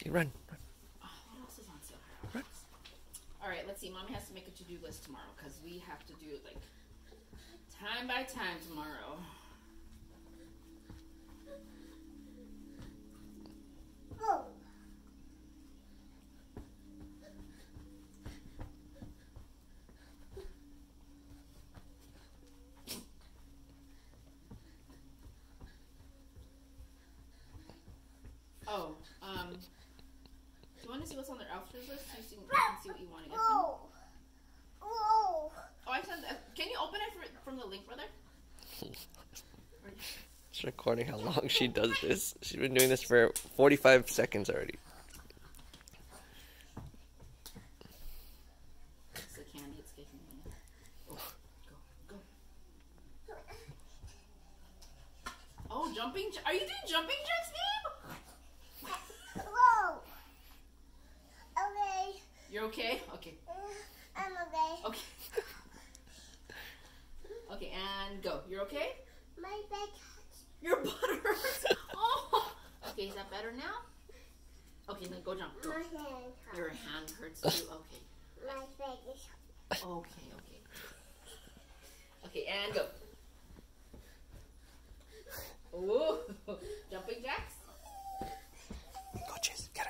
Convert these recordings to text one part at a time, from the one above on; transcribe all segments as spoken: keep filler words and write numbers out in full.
Okay, run. run. Oh, what else is on sale? Run. All right, let's see. Mommy has to make a to-do list tomorrow because we have to do it like time by time tomorrow. Oh. Oh, um, do you want to see what's on their outfit list? So you see, you can see what you want to get them. Oh. Oh. Oh, I sent that. Can you open it for, from the link, brother? Or- It's recording how long she does this. She's been doing this for forty-five seconds already. It's the candy. It's getting me. Oh, go, go. Oh, jumping. Are you doing jumping jacks, babe? Whoa. Okay. You're okay? Okay. I'm okay. Okay. Okay, and go. You're okay? My back. Your butt hurts. Oh. Okay, is that better now? Okay, then go jump. Go. My hand. Your hand hurts too. Okay. My back is. Okay, okay. Okay, and go. Ooh. Jumping jacks? Go, Chase. Get her.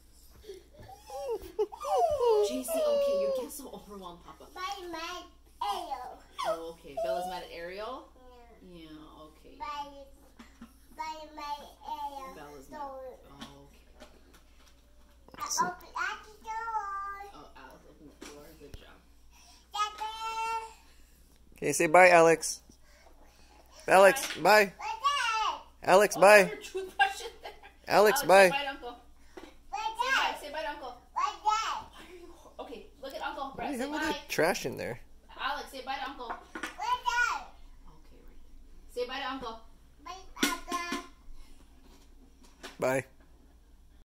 J C, okay, you're getting so overwhelmed, Papa. By my arrow. Oh, okay. Bella's mad at Ariel? Yeah. Yeah, okay. By, by my arrow. Bella's mad. So, Oh, okay. I open at the door. Oh, Alex opened the door. Good job. Dada. Okay, say bye, Alex. Alex, bye. What's that? Alex, Oh, bye. there's your toothbrush in there. Alex, Alex, bye. Say bye to Uncle. What's Say bye. that? Say bye to Uncle. What's that? Why are you... Okay, look at Uncle. What Brett, the say hell with bye. that trash in there? Alex, say bye to Uncle. What's that? Okay, right. Say bye to Uncle. My Papa. Bye.